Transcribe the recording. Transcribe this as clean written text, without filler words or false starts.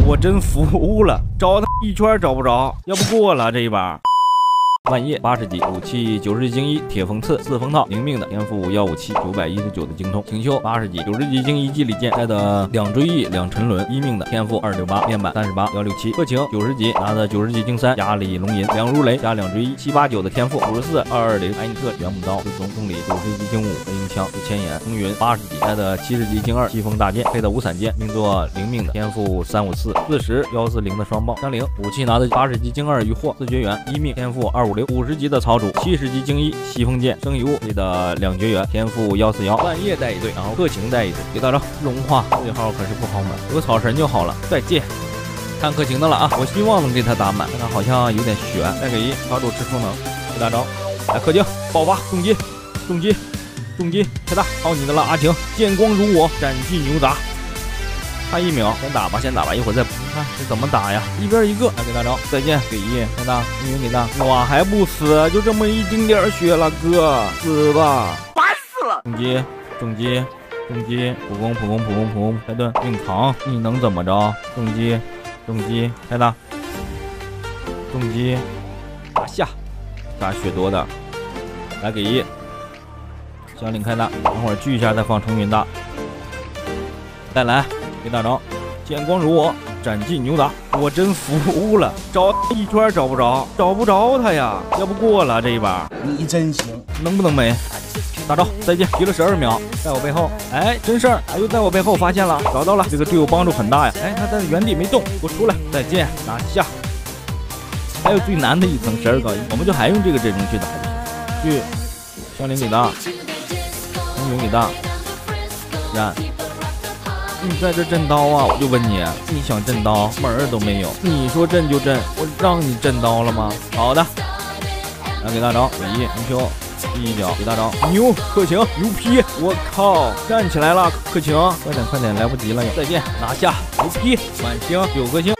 我真服了，找他一圈找不着，要不过了这一把。 万叶80级武器90级精一铁锋刺4风套灵命的天赋157 919的精通请修80级90级精一季里剑带的2追忆2沉沦1命的天赋268面板38 167鹤擎90级拿的90级精3加里龙吟2如雷加2追忆789的天赋54 220艾尼特原木刀最终动力90级精5飞鹰枪1000眼风云80级带的70级精2西风大剑配的无散剑命作灵命的天赋354 40 140的双爆香菱武器拿的80级精2渔获4绝缘1命天赋256 50级的草主70级精一西风剑生遗物配的2绝缘天赋141万叶带一队，然后鹤擎带一队给大招融化这号可是不好买，有个草神就好了。再见。看鹤擎的了啊，我希望能给他打满，但他好像有点悬。再给一草主吃出能给大招，来鹤擎爆发重击重击重击太大，靠你的了阿晴，剑光如我斩去牛杂。差1秒，先打吧，先打吧，一会儿再补。看这怎么打呀？一边一个，来给大招，再见，给一，太大，风云给大，我还不死，就这么一丁点血了，哥，死吧， 烦死了！ 重击，重击，重击，普攻，普攻，普攻，普攻，开盾，硬扛，你能怎么着？重击，重击，太大，重击，打下，打血多的，来给一，香菱开大，等会儿聚一下再放冲云大，再来。 给大招，剑光如我，斩尽牛杂，我真服了，找一圈找不着，找不着他呀，要不过了这一把。 你真行， 能不能没？大招，再见，提了12秒，在我背后，哎，真事儿，哎呦，在我背后发现了，找到了，这个队友帮助很大呀，哎，他在原地没动，给我出来，再见，拿下。还有最难的一层12高1，我们就还用这个阵容去打就行。去，香菱给大，风云给大，燃。 你在这震刀啊！我就问你，你想震刀门儿都没有。你说震就震，我让你震刀了吗？好的，来给大招，给一牛 Q， 第一脚给大招，牛鹤擎牛批！我靠，站起来了，鹤擎，快点快点，来不及了，再见，拿下牛批，满星9颗星。